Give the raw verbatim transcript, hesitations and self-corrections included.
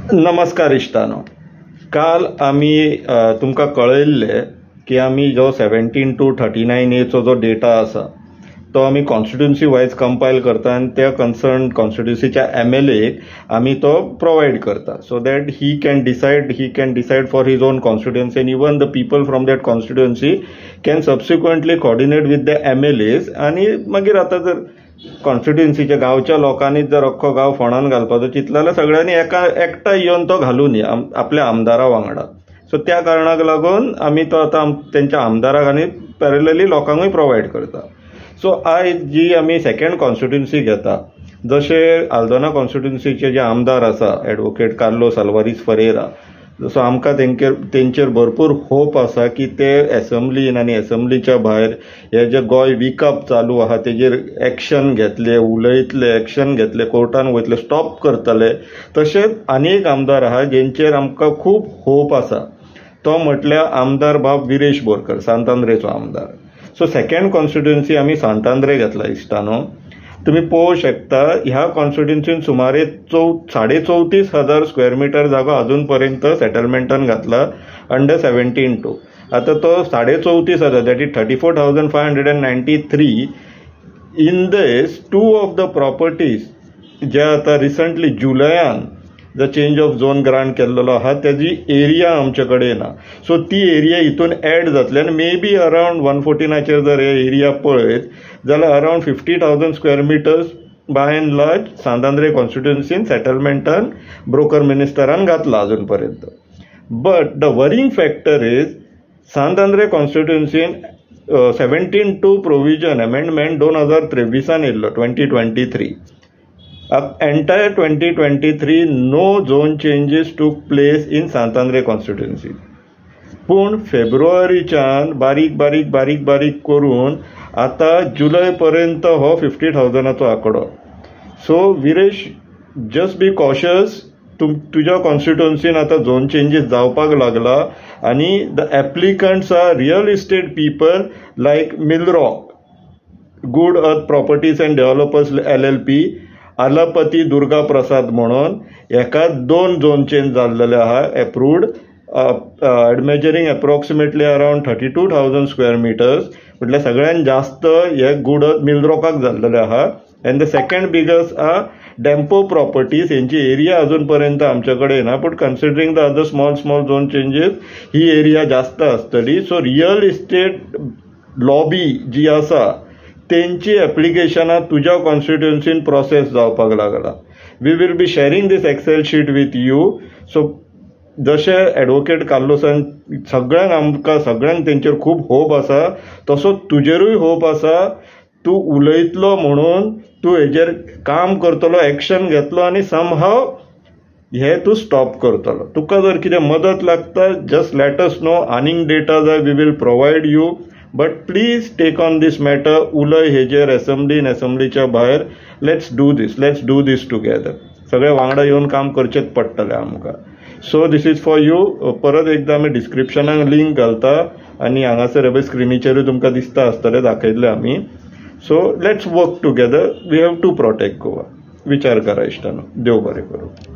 नमस्कार इश्टानो. काल आम्ही तुमकां कळयल्ले की आम्ही जो सेव्हन्टीन टू थर्टी नायन एचो जो डेटा आसा तो आम्ही कॉन्स्टिट्युन्सी वायज कंपायल करता आनी त्या कन्सर्न कॉन्स्टिट्युन्सीच्या एम एल एक आम्ही तो प्रोवायड करता so that he can decide he can decide for his own constituency and even the people from that constituency can subsequently coordinate with the M L A's आनी मागीर आतां जर कॉन्स्टिट्युन्सीच्या गांवच्या लोकांनीच जर अख्खो गांव फोंडान घालपाचो चिंतला जाल्यार सगळ्यांनी एका एकठांय येवन तो घालून आपल्या आमदारा वांगडा. सो त्या कारणाक लागून आमी तो आतां तेंच्या आमदाराक आनी पॅरलली लोकांकूय प्रोवायड करता. सो आयज जी आमी सेकंड कॉन्स्टिट्युन्सी घेता, जशे आल्दोना कॉन्स्टिट्युन्सीचे जे आमदार आसा एडवोकेट कार्लोस आल्वारीस फरेरा, सो आमकां तेंचेर तेंचेर भरपूर होप आसा की ते एसेंब्लीन आनी एसेंब्लीच्या भायर हे जे गोंय विकअप चालू आहा तेजेर एक्शन घेतले, उलयतले, एक्शन घेतले, कोर्टान वयतले, स्टॉप करतले. तशेंच आनी एक आमदार आहा जेंचेर आमकां खूब होप आसा, तो म्हटल्यार आमदार बाब विरेश बोरकर, सांतांद्रेचो आमदार. सो सेकंड कॉन्स्टिट्युन्सी आमी सांतांद्रे घेतला इश्टानो. तुम्ही पळोवंक शकता ह्या कॉन्स्टिट्युन्सीन सुमारे चौ साडे चौतीस हजार स्क्वेअर मिटर जागो अजून पर्यंत सेटलमेंटान घातला अंडर सेव्हन्टीन टू. आता तो साडे चौतीस हजार that is thirty four thousand five hundred and ninety three in these two of the properties जे आता रिसंटली जुलयान जो चेंज ऑफ झोन ग्रांट केल्लो आहा त्याची एरिया आमचे कडेन ना. सो ती एरिया हितून एड जातली आनी मे बी अरावंड वन फोर्टिनाचेर जर हे एरिया पळयत जाल्यार around fifty thousand square meters by and large St Andre कॉन्स्टिट्युन्सीन सेटलमेंटान ब्रोकर मिनिस्टरान घातला अजून पर्यंत. But the worrying factor is St Andre कॉन्स्टिट्युन्सीन सेव्हन्टीन टू प्रोविजन अमेंडमेंट दोन हजार त्रेविसान येयल्लो twenty twenty three. Entire twenty twenty three no zone changes took place in St Andre constituency. पूण फेब्रुवारीच्यान बारीक बारीक बारीक बारीक करून आता जुलय पर्यंत हो फिफ्टी थाउजंडाचो आंकडो. So Viresh, just be cautious. तु तुज्या कॉन्स्टिट्युन्सीन आता झोन चेंजीस जावपाक लागला आनी the applicants are real estate people like Millrock, Good Earth Properties and Developers L L P, Alapati Durga Prasad म्हणून एका दोन झोन चेंज जाल्लेले आहा approved measuring approximately around thirty two thousand square meters. म्हटल्यार सगळ्यात जास्त हे गुड अर्थ मिलरॉकाक जाल्लेले आहा. अँड द सेकंड बिगस्ट आहा डेम्पो प्रॉपर्टीज. यांची एरिया अजून पर्यंत आमचे कडेन ना, but considering the other small small zone changes ही एरिया जास्त आसतली. सो रियल इस्टेट लॉबी जी आसा तेंची एप्लिकेशनां तुज्या कॉन्स्टिट्युन्सीन प्रोसेस जावपाक लागला. We will be sharing this Excel sheet with you. So जशे एडवोकेट कार्लोसान सगळ्यांक आमकां सगळ्यांक तेंचेर खूब होप आसा, तसो तुजेरूय होप आसा. तूं उलयतलो म्हणून तूं हेजेर काम करतलो, एक्शन घेतलो आनी समहाव हे तूं स्टॉप करतलो. तुका जर कितें मदत लागता जस्ट लेट अस नो. आनीक डेटा जाय we will provide you. But please take on this matter. उलय हेजेर एसेंब्लीन एसेंब्लीच्या भायर. Let's do this let's do this together. सगळे वांगडा येवन काम करचेच पडटलें आमकां. So this is for you. परत एकदा आमी डिस्क्रिप्शनाक लिंक घालता आनी हांगासर हे स्क्रिनीचेरूय तुमकां दिसता आसतलें दाखयल्लें आमी. So let's work together. We have to protect Goa. विचार करा इश्टानो. देव बरें करूं.